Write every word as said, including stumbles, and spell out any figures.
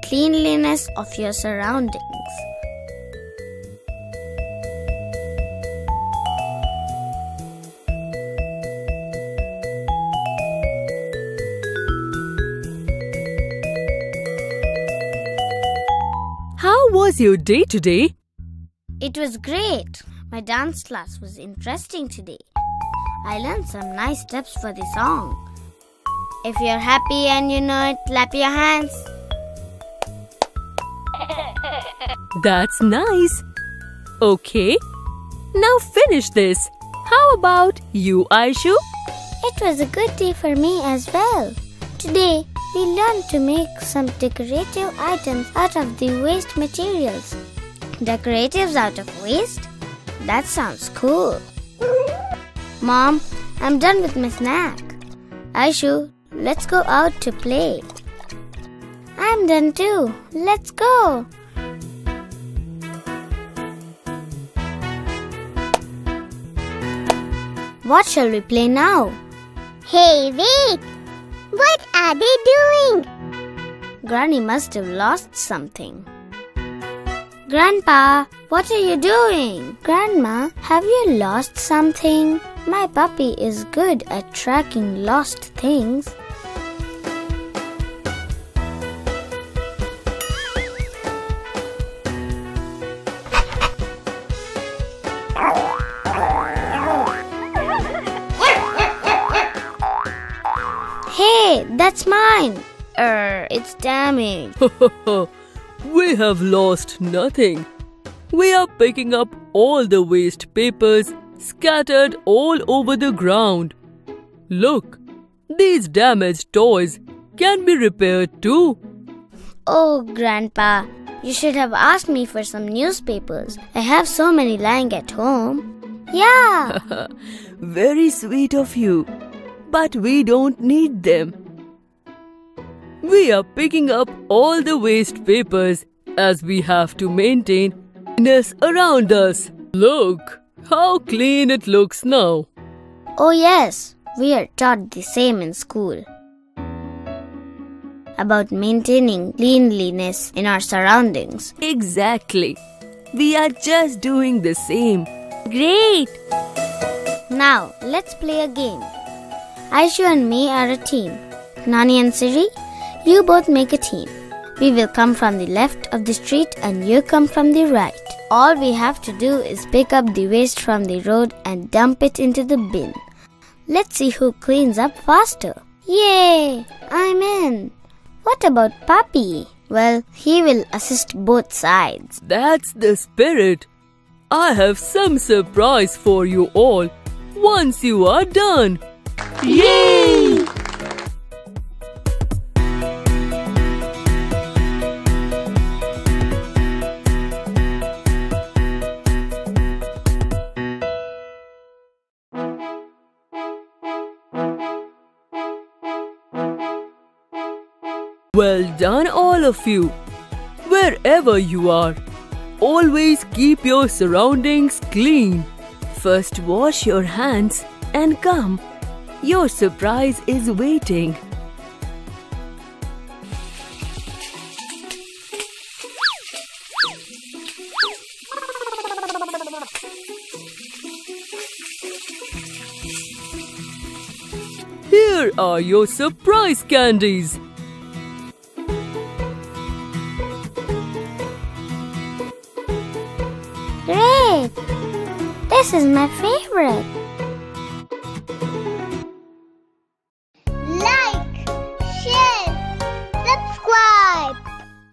cleanliness of your surroundings. How was your day today? It was great. My dance class was interesting today. I learned some nice steps for the song. If you're happy and you know it, clap your hands. That's nice. Okay, now finish this. How about you, Aishu? It was a good day for me as well. Today, we learned to make some decorative items out of the waste materials. Decoratives out of waste? That sounds cool. Mom, I'm done with my snack. Aishu, let's go out to play. I'm done too. Let's go. What shall we play now? Hey, wait! What are they doing? Granny must have lost something. Grandpa, what are you doing? Grandma, have you lost something? My puppy is good at tracking lost things. Hey, that's mine. Er, it's damaged. We have lost nothing. We are picking up all the waste papers scattered all over the ground. Look, these damaged toys can be repaired too. Oh, Grandpa, you should have asked me for some newspapers. I have so many lying at home. Yeah. Very sweet of you, but we don't need them. We are picking up all the waste papers as we have to maintain cleanliness around us. Look how clean it looks now. Oh yes, we are taught the same in school. About maintaining cleanliness in our surroundings. Exactly. We are just doing the same. Great! Now, let's play a game. Aishu and me are a team. Nani and Siri, you both make a team. We will come from the left of the street and you come from the right. All we have to do is pick up the waste from the road and dump it into the bin. Let's see who cleans up faster. Yay! I'm in. What about Papi? Well, he will assist both sides. That's the spirit. I have some surprise for you all once you are done. Yay! Well done, all of you. Wherever you are, always keep your surroundings clean. First wash your hands and come. Your surprise is waiting. Here are your surprise candies. Great! This is my favorite.